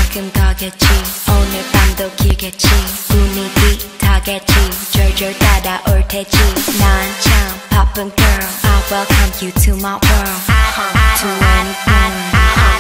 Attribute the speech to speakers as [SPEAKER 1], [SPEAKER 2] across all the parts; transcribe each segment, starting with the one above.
[SPEAKER 1] 조금 더겠지 오늘 밤도 길겠지 분위기 타겠지 졸졸 따라올 테지 난 참 바쁜 girl I welcome you to my world to anything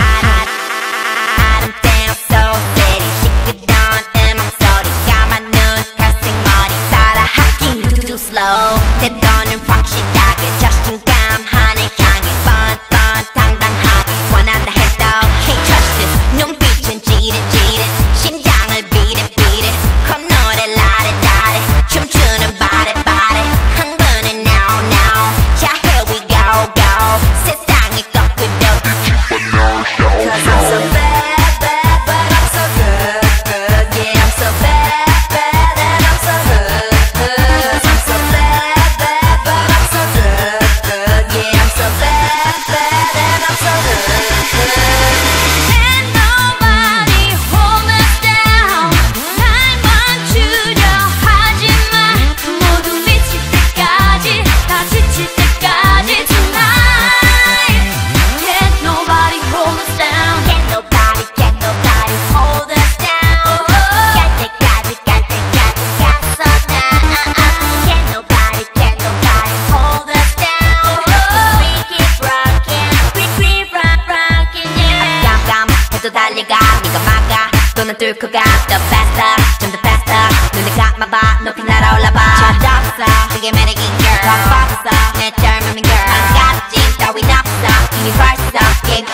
[SPEAKER 2] I'm down so city 시끄러운 음악 소리가 많은 갈색 머리 따라하기 too slow 때로는 확실하게 자신감 하늘 향해 뻔뻔 당당하게 원한다 해도 can't trust this 눈빛은 지릿지릿 심장을 beat it 콧노래 라레라레 춤추는 바레바레 흥분은 now now 자 here we go 세상이 거꾸로 Cause I'm so bad but I'm so good yeah I'm so bad and I'm so good Cause I'm so bad but I'm so good yeah I'm so bad and I'm so good
[SPEAKER 3] And nobody hold us down 날 멈추려 하지마 모두 미칠 때까지 다 지칠 때까지 tonight Can't nobody hold us down
[SPEAKER 2] Can't nobody hold us down 갈 때까지 갔어 나 Can't nobody hold us down We keep rocking yeah 깜깜해도 달려가 네가 막아 또는 뚫고 가 The faster 좀 더 faster 눈을 감아봐 높이 날아올라봐 철없어 그게 매력인 girl 더 뻗어 내 젊음인 girl 반갑지 따윈 없어 이미 벌써 게임